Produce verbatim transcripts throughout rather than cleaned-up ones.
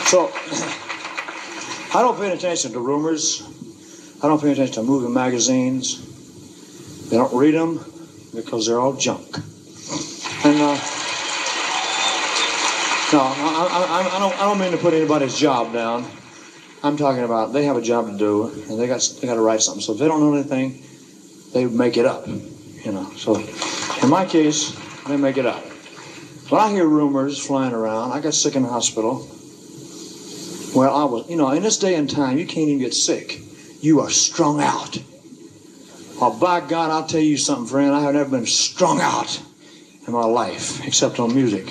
So, I don't pay attention to rumors. I don't pay attention to movie magazines. They don't read them because they're all junk. And, uh, no, I, I, I, don't, I don't mean to put anybody's job down. I'm talking about they have a job to do, and they got they got to write something. So if they don't know anything, they make it up, you know. So in my case, they make it up. When I hear rumors flying around, I got sick in the hospital. Well, I was, you know, in this day and time, you can't even get sick. You are strung out. Oh, by God, I'll tell you something, friend. I have never been strung out in my life, except on music.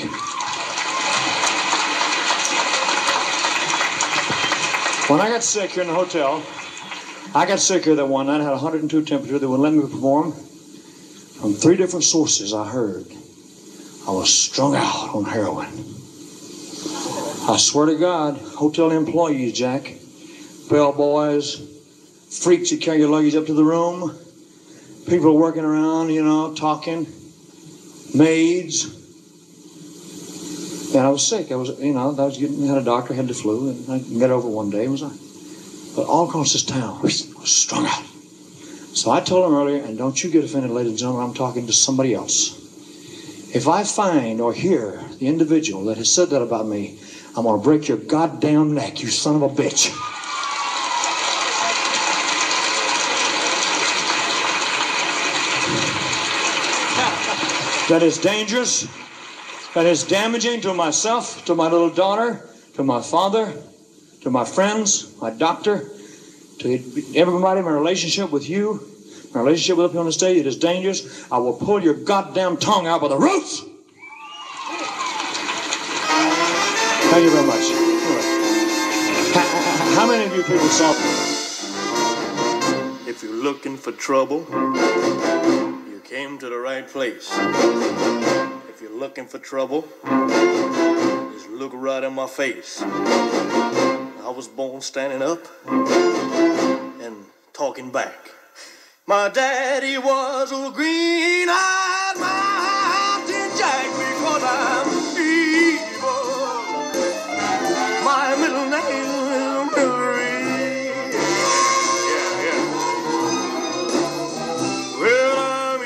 When I got sick here in the hotel, I got sick here that one night. I had one hundred two temperature. They wouldn't let me perform. From three different sources, I heard I was strung out on heroin. I swear to God, hotel employees, Jack, bellboys, freaks that carry your luggage up to the room, people working around, you know, talking, maids. And I was sick. I was, you know, I was getting, had a doctor, had the flu, and I got over one day. It was, but all across this town, I was strung out. So I told him earlier, and don't you get offended, ladies and gentlemen, I'm talking to somebody else. If I find or hear the individual that has said that about me, I'm going to break your goddamn neck, you son of a bitch. That is dangerous. That is damaging to myself, to my little daughter, to my father, to my friends, my doctor, to everybody in my relationship with you, my relationship with up here on the stage. It is dangerous. I will pull your goddamn tongue out by the roots. Thank you very much. How many of you people saw this? If you're looking for trouble, you came to the right place. If you're looking for trouble, just look right in my face. I was born standing up and talking back. My daddy was a green-eyed mountain jack because I'm evil. My middle name is Mary. Yeah, yeah. Well, I'm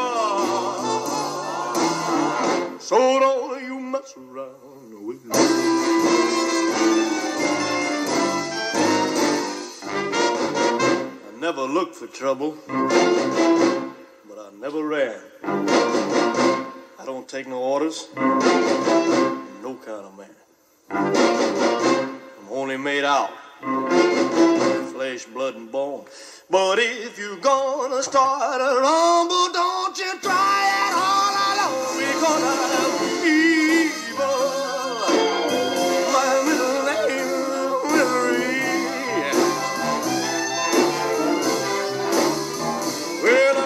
evil. So don't you mess around with me. I never looked for trouble, but I never ran. I don't take no orders, no kind of man. I'm only made out flesh, blood, and bone. But if you're gonna start a rumble, don't you try it all alone, because I'm evil. My middle name is Mary. Well,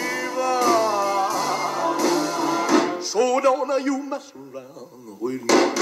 I'm evil. So don't you mess around with me.